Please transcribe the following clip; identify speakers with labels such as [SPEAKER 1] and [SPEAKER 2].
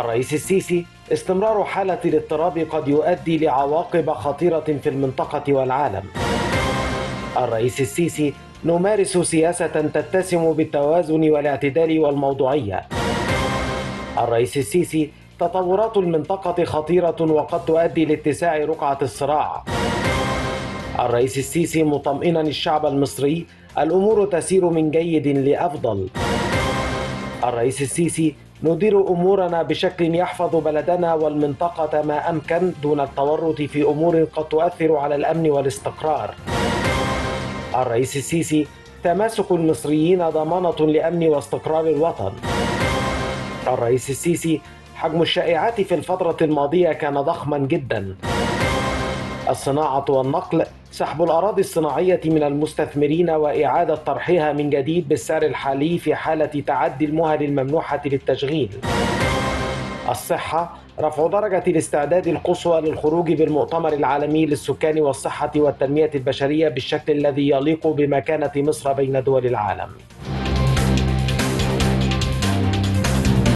[SPEAKER 1] الرئيس السيسي: استمرار حالة الاضطراب قد يؤدي لعواقب خطيرة في المنطقة والعالم. الرئيس السيسي: نمارس سياسة تتسم بالتوازن والاعتدال والموضوعية. الرئيس السيسي: تطورات المنطقة خطيرة وقد تؤدي لاتساع رقعة الصراع. الرئيس السيسي مطمئنا الشعب المصري: الأمور تسير من جيد لأفضل. الرئيس السيسي: ندير أمورنا بشكل يحفظ بلدنا والمنطقة ما أمكن دون التورط في أمور قد تؤثر على الأمن والاستقرار. الرئيس السيسي: تماسك المصريين ضمانة لأمن واستقرار الوطن. الرئيس السيسي: حجم الشائعات في الفترة الماضية كان ضخما جدا. الصناعة والنقل: سحب الأراضي الصناعية من المستثمرين وإعادة طرحها من جديد بالسعر الحالي في حالة تعدي المهل الممنوحة للتشغيل. الصحة: رفع درجة الاستعداد القصوى للخروج بالمؤتمر العالمي للسكان والصحة والتنمية البشرية بالشكل الذي يليق بمكانة مصر بين دول العالم.